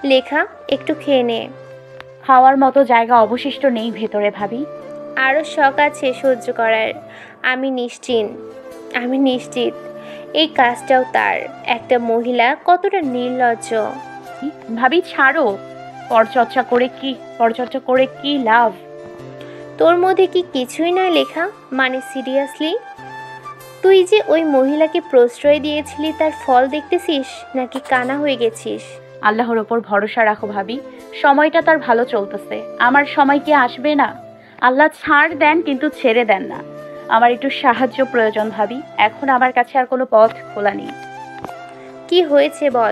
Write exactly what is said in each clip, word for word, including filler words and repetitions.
লেখা, একটু খেয়ে নে। খাওয়ার মতো জায়গা অবশিষ্ট নেই ভেতরে ভাবি। আরও শখ আছে সহ্য করার। আমি নিশ্চিন্ত আমি নিশ্চিত এই কাজটাও তার। একটা মহিলা কতটা নির্লজ্জ। ভাবি ছাড়ো, পরচর্চা করে কি পরচর্চা করে কি লাভ? তোর মধ্যে কি কিছুই নয় লেখা? মানে সিরিয়াসলি, তুই যে ওই মহিলাকে প্রশ্রয় দিয়েছিলি তার ফল দেখতেছিস নাকি কানা হয়ে গেছিস? আল্লাহর ওপর ভরসা রাখো ভাবি, সময়টা তার ভালো চলতেছে। আমার সময় কি আসবে না? আল্লাহ ছাড় দেন কিন্তু ছেড়ে দেন না। আমার একটু সাহায্য প্রয়োজন ভাবি, এখন আমার কাছে আর কোনো পথ খোলা নেই। কি হয়েছে বল।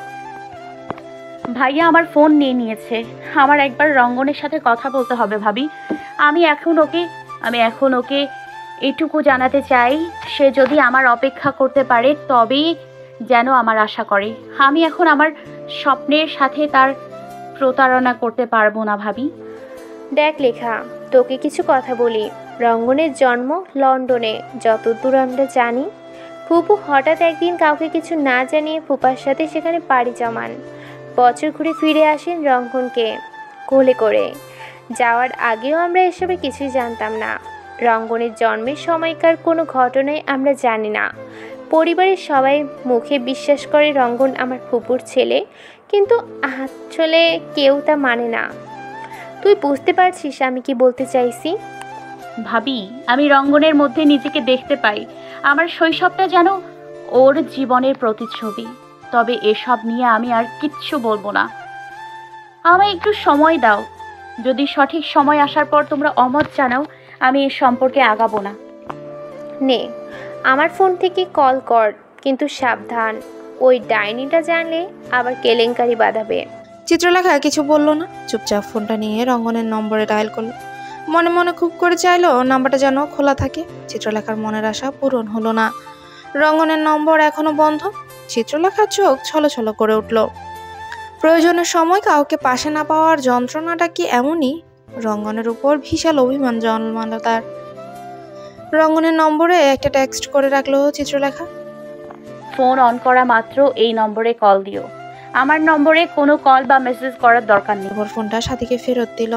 ভাইয়া আমার ফোন নিয়ে নিয়েছে। আমার একবার রঙ্গনের সাথে কথা বলতে হবে ভাবি। আমি এখন ওকে আমি এখন ওকে এটুকু জানাতে চাই, সে যদি আমার অপেক্ষা করতে পারে তবেই যেন আমার আশা করে। আমি এখন আমার স্বপ্নের সাথে তার প্রতারণা করতে পারবো না ভাবি। দেখ লেখা, তোকে কিছু কথা বলি। রঙ্গনের জন্ম লন্ডনে, যতদূর আমরা জানি। ফুপু হঠাৎ একদিন কাউকে কিছু না জানিয়ে ফুপার সাথে সেখানে পাড়ি জমান। বছর ঘুরে ফিরে আসেন রঙ্গনকে কোলে করে। যাওয়ার আগেও আমরা এসবে কিছুই জানতাম না। রঙ্গনের জন্মের সময়কার কোনো ঘটনাই আমরা জানি না। পরিবারের সবাই মুখে বিশ্বাস করে রঙ্গন আমার ফুপুর ছেলে, কিন্তু আসলে কেউ তা মানে না। তুই বুঝতে পারছিস আমি কি বলতে চাইছি? ভাবি আমি রঙ্গনের মধ্যে নিজেকে দেখতে পাই। আমার শৈশবটা যেন ওর জীবনের প্রতিচ্ছবি। তবে এসব নিয়ে আমি আর কিচ্ছু বলবো না। আমায় একটু সময় দাও। যদি সঠিক সময় আসার পর তোমরা অমত জানাও, আমি এ সম্পর্কে আগাবো না। নে, আমার ফোন থেকে কল কর, কিন্তু সাবধান, ওই ডাইনিটা জানলে আবার কেলেঙ্কারি বাঁধাবে। চিত্রলেখা কিছু বলল না, চুপচাপ ফোনটা নিয়ে রঙ্গনের নম্বরে ডায়াল করলো। মনে মনে খুব করে চাইলো নাম্বারটা যেন খোলা থাকে। চিত্রলেখার মনের আশা পূরণ হলো না। রঙ্গনের নম্বর এখনো বন্ধ। চিত্রলেখার চোখ ছলছল করে উঠল। প্রয়োজনের সময় কাউকে পাশে না পাওয়ার যন্ত্রণাটা কি এমনই? রঙ্গনের উপর বিশাল অভিমান জন্মালো তার। রঙ্গনের নম্বরে একটা টেক্সট করে রাখলো চিত্রলেখা। ফোন অন করা মাত্র এই নম্বরে কল দিও। আমার নম্বরে কোনো কল বা মেসেজ করার দরকার নেই। ওর ফোনটা সাথীকে ফেরত দিল।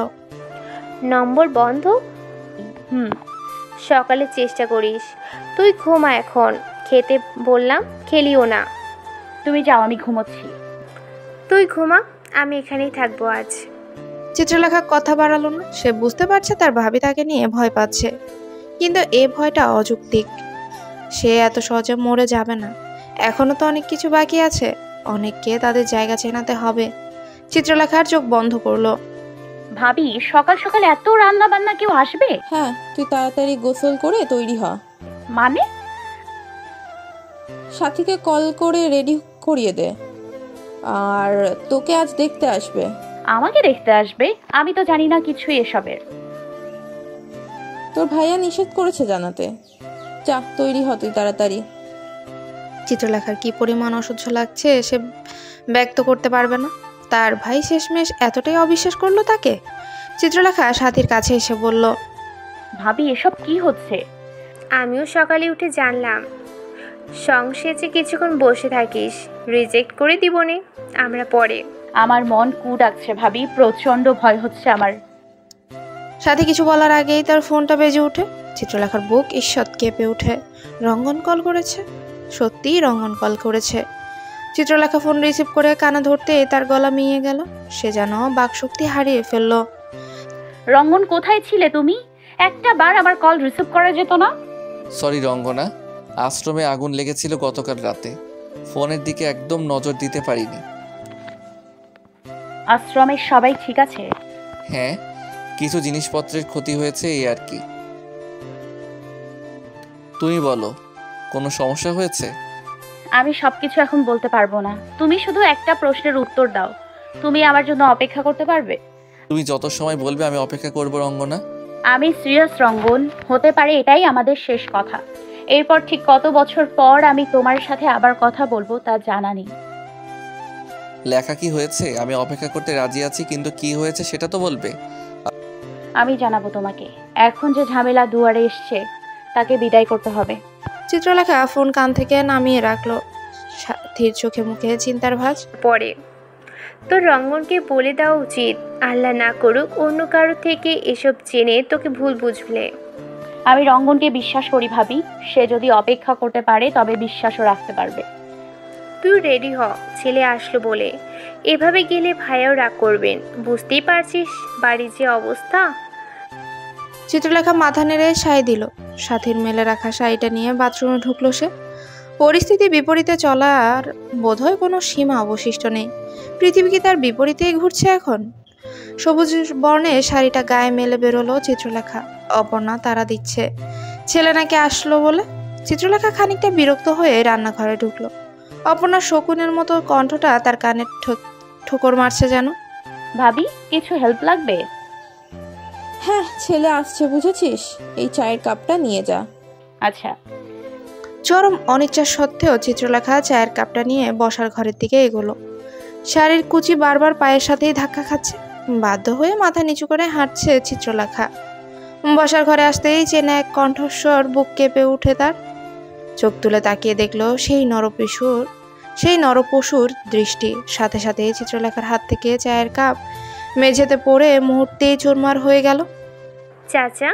নম্বর বন্ধ? হুম। সকালে চেষ্টা করিস। তুই ঘুমা এখন। খেতে বললাম, খেলিও না। তুমি যাও, আমি ঘুমোচ্ছি। তুই ঘুমা, আমি এখানেই থাকবো আজ। চিত্রলেখা কথা বাড়ালো না। সে বুঝতে পারছে তার ভাবি তাকে নিয়ে ভয় পাচ্ছে, কিন্তু এ ভয়টা অযৌক্তিক। সে এত সহজে মরে যাবে না। এখনো তো অনেক কিছু বাকি আছে। অনেককে তাদের জায়গা চেনাতে হবে। চিত্রলেখার চোখ বন্ধ করলো। ভাবি সকাল সকাল এত রান্না বান্না কেউ আসবে? হ্যাঁ, তুই তাড়াতাড়ি গোসল করে তৈরি হ। মানে? সাথীকে কল করে রেডি করিয়ে দে, আর তোকে আজ দেখতে আসবে। আমাকে দেখতে আসবে? আমি তো জানি না কিছু এসবের। তোর ভাইয়া নিষেধ করেছে জানাতে। যা, তৈরি হ তুই তাড়াতাড়ি। চিত্রলেখার কি পরিমাণ অসহ্য লাগছে সে ব্যক্ত করতে পারবে না। তার ভাই শেষমেশ এতটাই অবিশ্বাস করলো তাকে। চিত্রলেখা সাথীর কাছে এসে বলল, ভাবি এসব কি হচ্ছে? আমিও সকালে উঠে জানলাম। সংসেজে কিছুক্ষণ বসে থাকিস, রিজেক্ট করে দিবনে আমরা পরে। আমার মন কু ডাকছে ভাবি, প্রচন্ড ভয় হচ্ছে আমার। সাথী কিছু বলার আগেই তার ফোনটা বেজে ওঠে। চিত্রলেখার বুক ঈষৎ কেঁপে ওঠে। রঙ্গন কল করেছে, সত্যিই রঙ্গন কল করেছে। চিত্রলেখা ফোন রিসিভ করে কানে ধরতে তার গলা মিয়ে গেল। সে যেন বাকশক্তি হারিয়ে ফেলল। রঙ্গন কোথায় ছিলে তুমি? একটা বার আমার কল রিসিভ করা যেত না? সরি রঙ্গনা, আশ্রমে আগুন লেগেছিল গতকাল রাতে, ফোনের দিকে একদম নজর দিতে পারিনি। আশ্রমের সবাই ঠিক আছে? হ্যাঁ, কিছু জিনিসপত্রের ক্ষতি হয়েছে এই আর কি। তুমি বলো, কোনো সমস্যা হয়েছে? আমি সবকিছু এখন বলতে পারবো না। তুমি শুধু একটা প্রশ্নের উত্তর দাও। তুমি আমার জন্য অপেক্ষা করতে পারবে? তুমি যত সময় বলবে আমি অপেক্ষা করবো রঙ্গনা। আমি সিরিয়াস রঙ্গন, হতে পারে এটাই আমাদের শেষ কথা। এরপর ঠিক কত বছর পর আমি তোমার সাথে আবার কথা বলবো তা জানা নেই। লেখা কি হয়েছে আমি অপেক্ষা করতে রাজি আছি, কিন্তু কি হয়েছে সেটা তো বলবে। আমি জানাবো তোমাকে। এখন যে ঝামেলা দুয়ারে এসছে তাকে বিদায় করতে হবে। চিত্রলেখা ফোন কান থেকে নামিয়ে রাখলো। সাথীর চোখে মুখে চিন্তার ভাঁজ। পরে তোর রঙ্গনকে বলে দেওয়া উচিত, আল্লাহ না করুক অন্য কারো থেকে এসব জেনে তোকে ভুল বুঝলে। আমি রঙ্গনকে বিশ্বাস করি ভাবি, সে যদি অপেক্ষা করতে পারে তবে বিশ্বাসও রাখতে পারবে। তুই রেডি হ, ছেলে আসলো বলে। এভাবে গেলে ভাইয়াও রাগ করবেন, বুঝতেই পারছিস বাড়ির যে অবস্থা। চিত্রলেখা মাথা নেড়ে সায় দিল। সাথীর মেলে রাখা শাড়িটা নিয়ে বাথরুমে ঢুকলো সে। পরিস্থিতি বিপরীতে চলার বোধহয় কোনো সীমা অবশিষ্ট নেই। পৃথিবী কি তার বিপরীতেই ঘুরছে এখন? সবুজ বর্ণের শাড়িটা গায়ে মেলে বেরোলো চিত্রলেখা। অপর্ণা তারা দিচ্ছে, ছেলে নাকি আসলো বলে। চিত্রলেখা খানিকটা বিরক্ত হয়ে রান্নাঘরে ঢুকলো। অপর্ণা শকুনের মতো কণ্ঠটা তার কানে ঠো- ঠোকর মারছে যেন। ভাবি, কিছু হেল্প লাগবে? হ্যাঁ, ছেলে আসছে বুঝেছিস, এই চায়ের কাপটা নিয়ে যা। আচ্ছা। চরম অনিচ্ছা সত্ত্বেও চিত্রলেখা চায়ের কাপটা নিয়ে বসার ঘরের দিকে এগোলো। শাড়ির কুচি বারবার পায়ের সাথেই ধাক্কা খাচ্ছে। বাধ্য হয়ে মাথা নিচু করে হাঁটছে চিত্রলেখা। বসার ঘরে আসতেই চেনা এক কণ্ঠস্বর বুক কেঁপে উঠে তার। চোখ তুলে তাকিয়ে দেখলো সেই নরপশুর সেই নরপশুর দৃষ্টি। সাথে সাথে চিত্রলেখার হাত থেকে চায়ের কাপ মেঝেতে পড়ে মুহূর্তেই চুরমার হয়ে গেল। চাচা।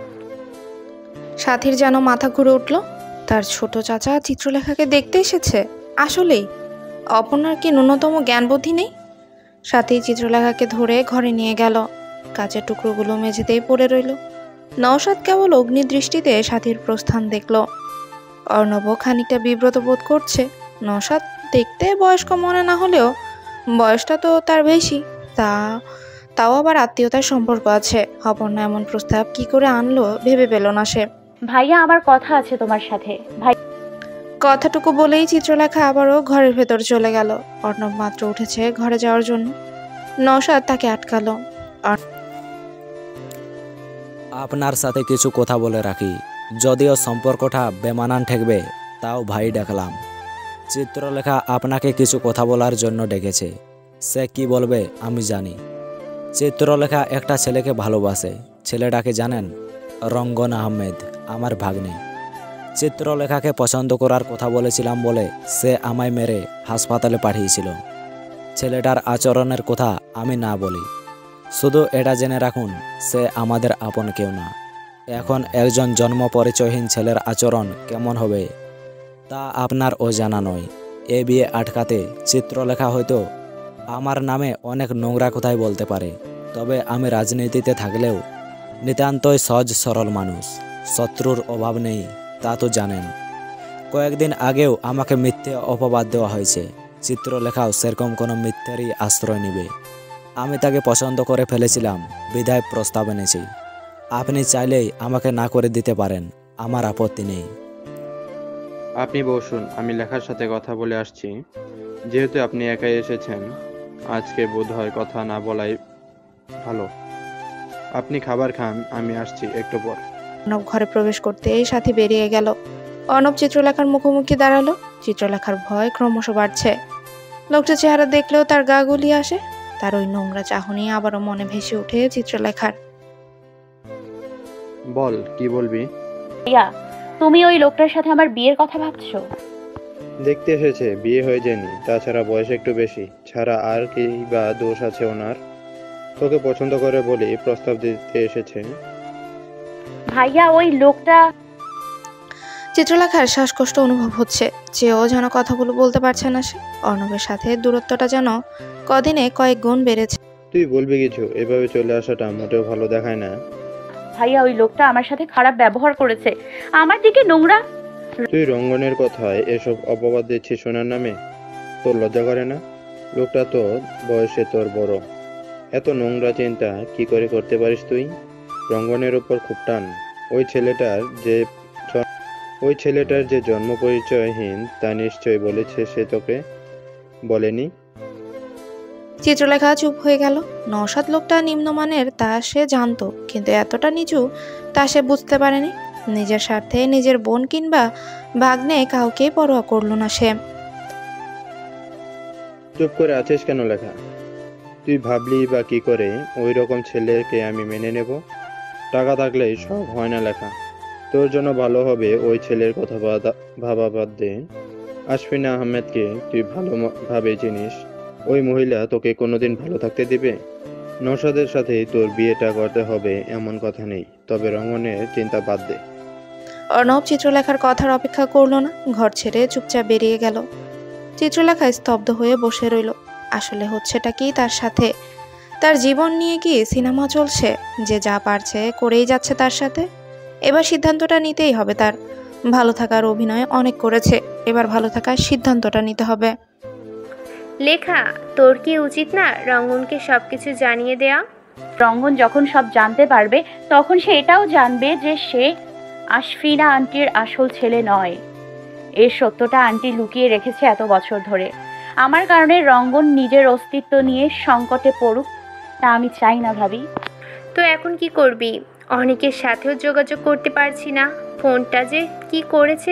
সাথীর যেন মাথা ঘুরে উঠল। তার ছোট চাচা চিত্রলেখাকে দেখতে এসেছে। আসলেই অপর্ণার কি ন্যূনতম জ্ঞান বুদ্ধি নেই? সাথী চিত্রলেখাকে ধরে ঘরে নিয়ে গেল। কাচের টুকরোগুলো মেঝেতেই পড়ে রইল। নওশাদ কেবল অগ্নিদৃষ্টিতে সাথীর প্রস্থান দেখল। অর্ণব খানিকটা বিব্রত বোধ করছে। নওশাদ দেখতে বয়স্ক মনে না হলেও বয়সটা তো তার বেশি। তা তাও আবার আত্মীয়তার সম্পর্ক আছে। অপর্ণা এমন প্রস্তাব কি করে আনলো ভেবে পেল না সে। ভাইয়া, আমার কথা আছে তোমার সাথে। ভাই কথাটুকু বলেই চিত্রলেখা আবারও ঘরের ভেতর চলে গেল। অর্ণব মাত্র উঠেছে ঘরে যাওয়ার জন্য। নওশাদ তাকে আটকালো। আপনার সাথে কিছু কথা বলে রাখি, যদিও সম্পর্কটা বেমানান ঠেকবে, তাও ভাই ডাকলাম। চিত্রলেখা আপনাকে কিছু কথা বলার জন্য ডেকেছে। সে কি বলবে আমি জানি। চিত্রলেখা একটা ছেলেকে ভালোবাসে। ছেলেটাকে জানেন? রঙ্গন আহমেদ, আমার ভাগ্নে। চিত্রলেখাকে পছন্দ করার কথা বলেছিলাম বলে সে আমায় মেরে হাসপাতালে পাঠিয়েছিল। ছেলেটার আচরণের কথা আমি না বলি, শুধু এটা জেনে রাখুন, সে আমাদের আপন কেউ না। এখন একজন জন্ম পরিচয়হীন ছেলের আচরণ কেমন হবে তা আপনার অজানা নয়। এ বিয়ে আটকাতে চিত্রলেখা হয়তো আমার নামে অনেক নোংরা কথাই বলতে পারে, তবে আমি রাজনীতিতে থাকলেও নিতান্তই সহজ সরল মানুষ। শত্রুর অভাব নেই, তা তো জানেন। কয়েকদিন আগেও আমাকে মিথ্যে অপবাদ দেওয়া হয়েছে। চিত্রলেখাও সেরকম কোনো মিথ্যেরই আশ্রয় নেবে। আমি তাকে পছন্দ করে ফেলেছিলাম, বিদায় প্রস্তাব এনেছি। আপনি চাইলেই আমাকে না করে দিতে পারেন, আমার আপত্তি নেই। আপনি বসুন, আমি লেখার সাথে কথা বলে আসছি। যেহেতু আপনি একাই এসেছেন, আজকে বোধহয় কথা না বলাই ভালো। আপনি খাবার খান, আমি আসছি একটু পর। অর্ণব ঘরে প্রবেশ করতেই সাথী বেরিয়ে গেল। অর্ণব চিত্রলেখার মুখোমুখি দাঁড়ালো। চিত্রলেখার ভয় ক্রমশ বাড়ছে। লোকটা চেহারা দেখলেও তার গা গুলিয়ে আসে। তার ওই নোংরা চাহনি আবারও মনে ভেসে ওঠে চিত্রলেখার। বল, কি বলবি? ভাইয়া, তুমি ওই লোকটার সাথে আমার বিয়ের কথা ভাবছো? দেখতে এসেছে, বিয়ে হয়ে যায়নি। তাছাড়া বয়স একটু বেশি, ছাড়া আর কি বা দোষ আছে ওনার? তোকে পছন্দ করে বলে প্রস্তাব দিতে এসেছে। ভাইয়া, ওই লোকটা। চিত্রলেখার শ্বাসকষ্ট অনুভব হচ্ছে, চেয়েও যেন কথাগুলো বলতে পারছে না সে। অর্ণবের সাথে দূরত্বটা যেন কদিনে কয়েক গুণ বেড়েছে। তুই বলবি কিছু? এভাবে চলে আসাটা মোটেও ভালো দেখায় না। ভাইয়া, ওই লোকটা আমার সাথে খারাপ ব্যবহার করেছে, আমার দিকে নোংরা। তুই রঙ্গনের কথায় এসব অপবাদ দিচ্ছিস সোনার নামে? তোর লজ্জা করে না? লোকটা তো বয়সে তোর বড়। এত নোংরা চিন্তা কি করে করতে পারিস তুই? রঙ্গনের উপর খুব টান। ওই ছেলেটার যে ওই ছেলেটার যে জন্ম পরিচয়হীন তা নিশ্চয় বলেছে সে তোকে, বলেনি? চিত্রলেখা চুপ হয়ে গেল। নওশাদ লোকটা নিম্নমানের তা সে জানতো, কিন্তু এতটা নিচু তা সে বুঝতে পারেনি। নিজের স্বার্থে নিজের বোন কিংবা ভাগ্নে কাউকে পরোয়া করলো না সে। চুপ করে আছিস কেন লেখা? তুই ভাবলি বা কি করে ওই রকম ছেলেকে আমি মেনে নেব? টাকা থাকলেই সব হয় না লেখা। তোর জন্য ভালো হবে ওই ছেলের কথা ভাবা বাদ দে। আশফিনা আহমেদকে তুই ভালো ভাবে চিনিস। ওই মহিলা তোকে কোনোদিন ভালো থাকতে দিবে? নওশাদের সাথে তোর বিয়েটা করতে হবে এমন কথা নেই, তবে রঙনের চিন্তা বাদ দে। অর্ণব চিত্রলেখার কথার অপেক্ষা করলো না, ঘর ছেড়ে চুপচাপ বেরিয়ে গেল। চিত্রলেখা স্তব্ধ হয়ে বসে রইল। আসলে হচ্ছেটা কি তার সাথে? তার জীবন নিয়ে কি সিনেমা চলছে, যে যা পারছে করেই যাচ্ছে তার সাথে? এবার সিদ্ধান্তটা নিতেই হবে তার। ভালো থাকার অভিনয় অনেক করেছে, এবার ভালো থাকার সিদ্ধান্তটা নিতে হবে। লেখা, তোর কি উচিত না রঙ্গনকে সব কিছু জানিয়ে দেয়া? রঙ্গন যখন সব জানতে পারবে তখন সে এটাও জানবে যে সে আশফিনা আন্টির আসল ছেলে নয়। এর সত্যটা আন্টি লুকিয়ে রেখেছে এত বছর ধরে। আমার কারণে রঙ্গন নিজের অস্তিত্ব নিয়ে সংকটে পড়ুক, তা আমি চাই না ভাবি। তো এখন কি করবি? অনেকের সাথেও যোগাযোগ করতে পারছি না, ফোনটা যে কি করেছে।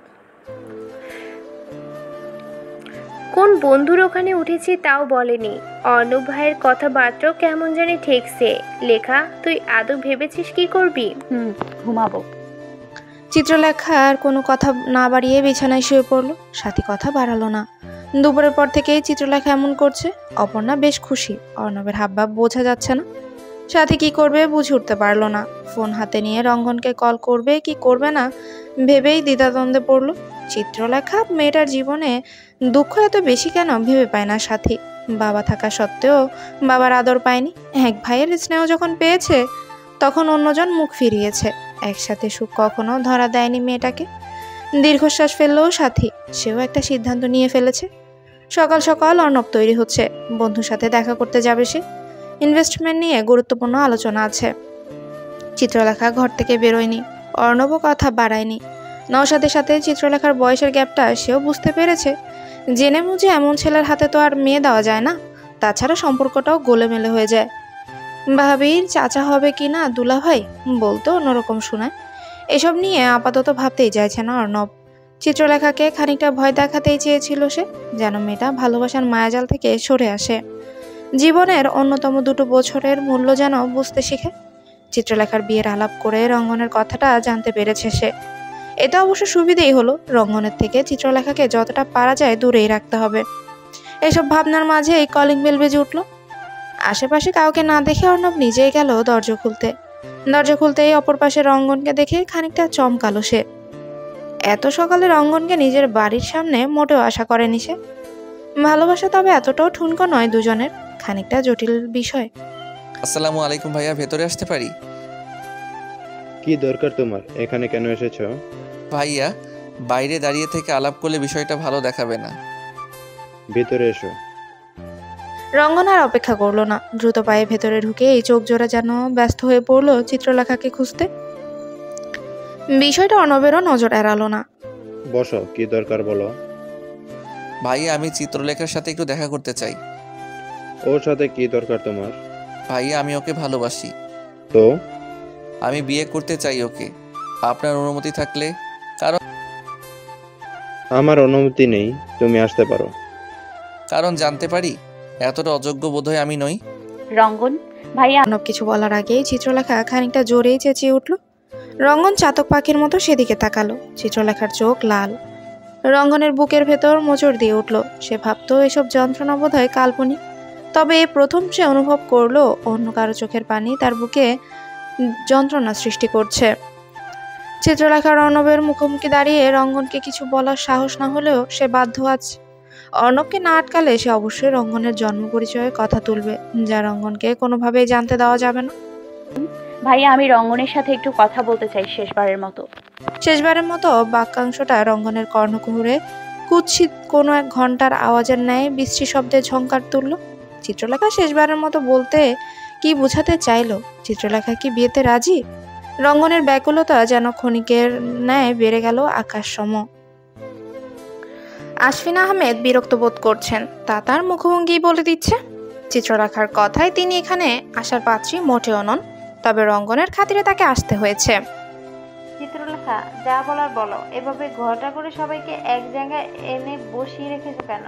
কোন বন্ধুর ওখানে উঠেছি তাও বলেনি। অর্ণব ভাইয়ের কথাবার্তাও কেমন জানি ঠেকছে। লেখা, তুই আদৌ ভেবেছিস কি করবি? হুম, ঘুমাবো। চিত্রলেখা আর কোনো কথা না বাড়িয়ে বিছানায় শুয়ে পড়লো। সাথী কথা বাড়ালো না। দুপুরের পর থেকেই চিত্রলেখা এমন করছে। অপর্ণা বেশ খুশি, অর্ণবের হাবভাব বোঝা যাচ্ছে না। সাথী কি করবে বুঝে উঠতে পারলো না। ফোন হাতে নিয়ে রঙ্গনকে কল করবে কি করবে না ভেবেই দ্বিধাদ্বন্দ্বে পড়লো। চিত্রলেখা মেয়েটার জীবনে দুঃখ এত বেশি কেন ভেবে পায় না সাথী। বাবা থাকা সত্ত্বেও বাবার আদর পায়নি, এক ভাইয়ের স্নেহ যখন পেয়েছে তখন অন্যজন মুখ ফিরিয়েছে। একসাথে সুখ কখনো ধরা দেয়নি মেয়েটাকে। দীর্ঘশ্বাস ফেললেও সাথী, সেও একটা সিদ্ধান্ত নিয়ে ফেলেছে। সকাল সকাল অর্ণব তৈরি হচ্ছে, বন্ধুর সাথে দেখা করতে যাবে সে। ইনভেস্টমেন্ট নিয়ে গুরুত্বপূর্ণ আলোচনা আছে। চিত্রলেখা ঘর থেকে বেরোয়নি, অর্ণবও কথা বাড়ায়নি। নওশাদের সাথে চিত্রলেখার বয়সের গ্যাপটা সেও বুঝতে পেরেছে। জেনে বুঝে এমন ছেলের হাতে তো আর মেয়ে দেওয়া যায় না, তাছাড়া সম্পর্কটাও গোলেমেলে হয়ে যায়। ভাবির চাচা হবে কি না দুলাভাই বলতে অন্যরকম শোনায়। এসব নিয়ে আপাতত ভাবতেই চাইছে না অর্ণব। চিত্রলেখাকে খানিকটা ভয় দেখাতেই চেয়েছিল সে, যেন মেয়েটা ভালোবাসার মায়াজাল থেকে সরে আসে, জীবনের অন্যতম দুটো বছরের মূল্য যেন বুঝতে শিখে। চিত্রলেখার বিয়ের আলাপ করে রঙ্গনের কথাটা জানতে পেরেছে সে। এটা অবশ্য সুবিধেই হলো, রঙ্গনের থেকে চিত্রলেখাকে যতটা পারা যায় দূরেই রাখতে হবে। এসব ভাবনার মাঝে এই কলিং বেল বেজে উঠল। আশেপাশে কাউকে না দেখে অর্ণব নিজেই গেল দরজা খুলতে। দরজা খুলতেই অপর পাশে রঙ্গনকে দেখে খানিকটা চমকালো সে। এত সকালে রঙ্গনকে নিজের বাড়ির সামনে মোটেও আশা করেনি সে। ভালোবাসা তবে এতটাও ঠুনকো নয় দুজনের, খানিকটা জটিল বিষয়। আসসালামু আলাইকুম ভাইয়া, ভেতরে আসতে পারি? কি দরকার তোমার? এখানে কেন এসেছো? ভাইয়া, বাইরে দাঁড়িয়ে থেকে আলাপ করলে বিষয়টা ভালো দেখাবে না। ভেতরে এসো। রঙ্গন আর অপেক্ষা করলো না, দ্রুত পায়ে ভেতরে ঢুকে এই চোখ জোড়া যেন ব্যস্ত হয়ে পড়লো চিত্রলেখাকে খুঁজতে। বিষয়টা অর্ণবেরও নজর এড়ালো না। বসো, কি দরকার বলো। ভাইয়া, আমি চিত্রলেখার সাথে একটু দেখা করতে চাই। ওর সাথে কি দরকার তোমার? ভাইয়া, আমি ওকে ভালোবাসি। তো আমি বিয়ে করতে চাই ওকে, আপনার অনুমতি থাকলে। কারণ আমার অনুমতি নেই, তুমি আসতে পারো। কারণ জানতে পারি? এতটা অযোগ্য বোধহয় আমি নই। রঙ্গন ভাইয়া, অর্ণব কিছু বলার আগেই চিত্রলেখা খানিকটা জোরেই চেঁচিয়ে উঠল। রঙ্গন চাতক পাখির মতো সেদিকে তাকালো। চিত্রলেখার চোখ লাল, রঙ্গনের বুকের ভেতর মোচড় দিয়ে উঠল। সে ভাবতো এসব যন্ত্রণা বোধহয় কাল্পনিক, তবে এই প্রথম সে অনুভব করলো অন্য কারো চোখের পানি তার বুকে যন্ত্রণা সৃষ্টি করছে। চিত্রলেখার অর্ণবের মুখোমুখি দাঁড়িয়ে রঙ্গনকে কিছু বলার সাহস না হলেও সে বাধ্য আছে। অর্ণবকে না আটকালে সে অবশ্যই রঙ্গনের জন্ম পরিচয়ের কথা তুলবে, যা রঙ্গনকে কোনোভাবেই জানতে দেওয়া যাবে না। ভাইয়া আমি রঙ্গনের সাথে একটু কথা বলতে চাই শেষবারের মতো। শেষবারের মতো বাক্যাংশটা রঙ্গনের কর্ণকুহরে কুৎসিত কোনো এক ঘন্টার আওয়াজের ন্যায় বিশ্রী শব্দে ঝংকার তুলল। চিত্রলেখা শেষবারের মতো বলতে কি বোঝাতে চাইলো? চিত্রলেখা কি বিয়েতে রাজি? রঙ্গনের ব্যাকুলতা যেন ক্ষণিকের ন্যায় বেড়ে গেল আকাশ সম। আশফিন আহমেদ বিরক্ত বোধ করছেন, তা তার মুখভঙ্গি বলে দিচ্ছে। চিত্রলেখার কথায় তিনি এখানে আসার পাত্রী মোটেও নন, তবে রঙ্গনের খাতিরে তাকে আসতে হয়েছে। চিত্রলেখা, যা বলার বলো। এভাবে ঘটা করে সবাইকে এক জায়গায় এনে বসিয়ে রেখেছো কেন?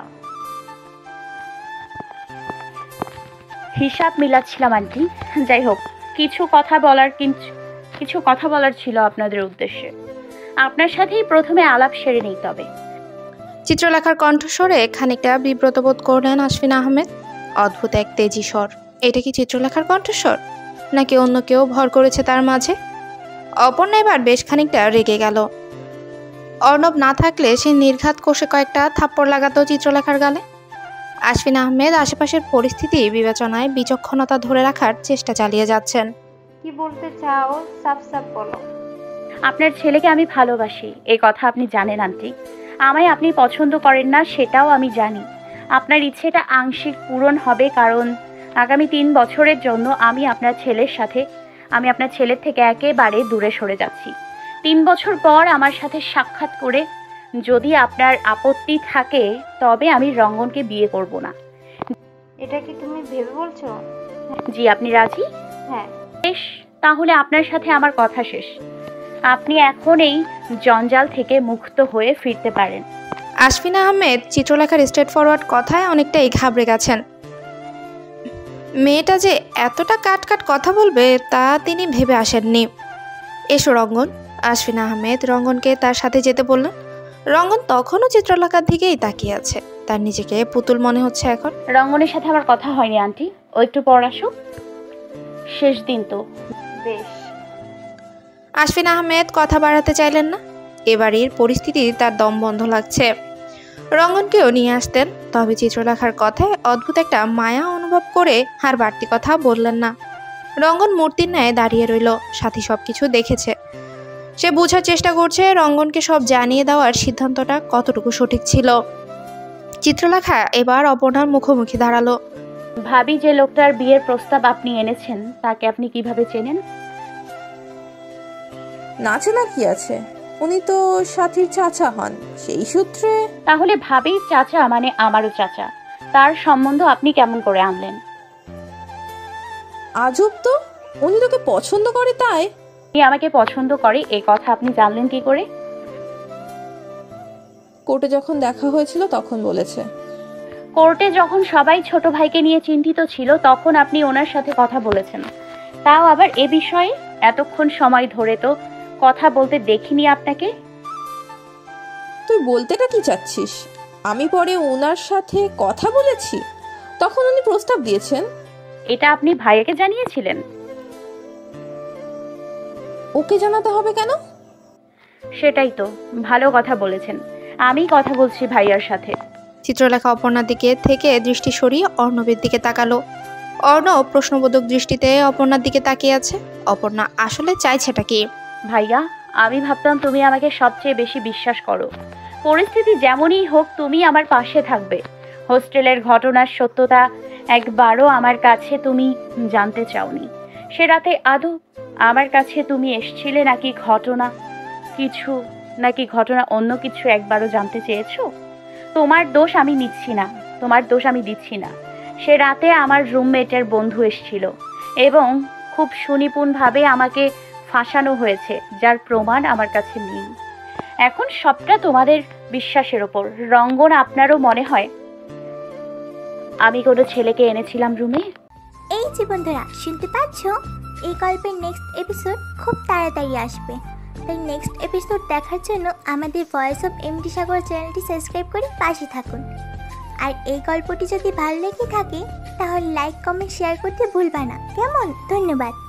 হিসাব মিলাচ্ছিলাম আন্টি। যাই হোক, কিছু কথা বলার কিন্তু কিছু কথা বলার ছিল আপনাদের উদ্দেশ্যে। আপনার সাথেই প্রথমে আলাপ সেরে নেই। তবে চিত্রলেখার কণ্ঠস্বরে খানিকটা বিব্রত বোধ করলেন আশফিন আহমেদ। অদ্ভুত এক তেজি স্বর। এটা কি চিত্রলেখার কণ্ঠস্বর, নাকি অন্য কেউ ভর করেছে তার মাঝে? অপর্ণা এবার বেশ খানিকটা রেগে গেল। অর্ণব না থাকলে সে নির্ঘাত কষে কয়েকটা থাপ্পড় লাগাতো চিত্রলেখার গালে। আশফিন আহমেদ আশেপাশের পরিস্থিতি বিবেচনায় বিচক্ষণতা ধরে রাখার চেষ্টা চালিয়ে যাচ্ছেন। কি বলতে চাও সাফ সাফ বলো। আপনার ছেলেকে আমি ভালোবাসি, এই কথা আপনি জানেন আন্টি। আমায় আপনি পছন্দ করেন না সেটাও আমি জানি। আপনার ইচ্ছেটা আংশিক পূরণ হবে, কারণ আগামী তিন বছরের জন্য আমি আপনার ছেলের সাথে আমি আপনার ছেলের থেকে একেবারে দূরে সরে যাচ্ছি। তিন বছর পর আমার সাথে সাক্ষাৎ করে যদি আপনার আপত্তি থাকে তবে আমি রঙ্গনকে বিয়ে করব না। এটা কি তুমি ভেবে বলছো? জি, আপনি রাজি? হ্যাঁ। বেশ, তাহলে আপনার সাথে আমার কথা শেষ। আপনি এখন এই জঞ্জাল থেকে মুক্ত হয়ে ফিরতে পারেন। আশফিন আহমেদ চিত্রলেখার স্ট্রেট ফরওয়ার্ড কথায় অনেকটাই ঘাবড়ে গেছেন। মেয়েটা যে এতটা কাট কাট কথা বলবে তা তিনি ভেবে আসেননি। এসো রঙ্গন। আশফিন আহমেদ রঙ্গনকে তার সাথে যেতে বললেন। রঙ্গন তখনও চিত্রলেখার দিকেই তাকিয়ে আছে। তার নিজেকে পুতুল মনে হচ্ছে এখন। রঙ্গনের সাথে আমার কথা হয়নি আন্টি, ও একটু পর আসুক। শেষ দিন তো। বেশ। আশফিন আহমেদ কথা বাড়াতে চাইলেন না। এবারের পরিস্থিতি তার দম বন্ধ লাগছে। রঙ্গনকেও নিয়ে আসতেন, তবে চিত্রলেখার কথায় অদ্ভুত একটা মায়া অনুভব করে আর বাড়তি কথা বললেন না। রঙ্গন মূর্তির ন্যায় দাঁড়িয়ে রইল। সাথী সবকিছু দেখেছে। সে বোঝার চেষ্টা করছে রঙ্গনকে সব জানিয়ে দেওয়ার সিদ্ধান্তটা কতটুকু সঠিক ছিল। চিত্রলেখা এবার অপর্ণার মুখোমুখি দাঁড়ালো। ভাবি, যে লোকটার বিয়ের প্রস্তাব আপনি এনেছেন তাকে আপনি কিভাবে চেনেন? না চেনা কি আছে, উনি তো সাথীর চাচা হন, সেই সূত্রে। তাহলে ভাবির চাচা মানে আমারও চাচা, তার সম্বন্ধ আপনি কেমন করে আনলেন? আজব তো, উনি তোকে পছন্দ করে তাই? উনি আমাকে পছন্দ করে এ কথা আপনি জানলেন কি করে? কোর্টে যখন দেখা হয়েছিল তখন বলেছে। কোর্টে যখন সবাই ছোট ভাইকে নিয়ে চিন্তিত ছিল তখন আপনি ওনার সাথে কথা বলেছেন, তাও আবার এ বিষয়ে? এতক্ষণ সময় ধরে তো কথা বলতে দেখিনি আপনাকে। তুই বলতেটা কি চাচ্ছিস? আমি পরে ওনার সাথে কথা বলেছি, তখন উনি প্রস্তাব দিয়েছেন। এটা আপনি ভাইয়াকে জানিয়েছিলেন? ওকে জানাতে হবে কেন? সেটাই তো, ভালো কথা বলেছেন। আমি কথা বলছি ভাইয়ার সাথে। চিত্রলেখা অপর্ণার দিকে থেকে দৃষ্টি সরিয়ে অর্ণবের দিকে তাকালো। অর্ণব প্রশ্নবোধক দৃষ্টিতে অপর্ণার দিকে তাকিয়ে আছে। অপর্ণা আসলে চাইছেটা কি? ভাইয়া, আমি ভাবতাম তুমি আমাকে সবচেয়ে বেশি বিশ্বাস করো। পরিস্থিতি যেমনই হোক তুমি আমার পাশে থাকবে। হোস্টেলের ঘটনার সত্যতা একবারও আমার কাছে তুমি জানতে চাওনি। সে রাতে আদৌ আমার কাছে তুমি এসেছিলে নাকি ঘটনা কিছু নাকি ঘটনা অন্য কিছু একবারও জানতে চেয়েছো? তোমার দোষ আমি নিচ্ছি না, তোমার দোষ আমি দিচ্ছি না। সে রাতে আমার রুমমেটের বন্ধু এসেছিল এবং খুব সুনিপুণভাবে আমাকে ফাঁসানো হয়েছে, যার প্রমাণ আমার কাছে নেই। এখন সবটা তোমাদের বিশ্বাসের ওপর। রঙ্গন, আপনারও মনে হয় আমি কোনো ছেলেকে এনেছিলাম রুমে? এই যে বন্ধুরা, শুনতে পাচ্ছ? এই গল্পের নেক্সট এপিসোড খুব তাড়াতাড়ি আসবে, তাই নেক্সট এপিসোড দেখার জন্য আমাদের ভয়েস অফ এমডি সাগর চ্যানেলটি সাবস্ক্রাইব করে পাশে থাকুন। আর এই গল্পটি যদি ভালো লেগে থাকে তাহলে লাইক কমেন্ট শেয়ার করতে ভুলবা না, কেমন? ধন্যবাদ।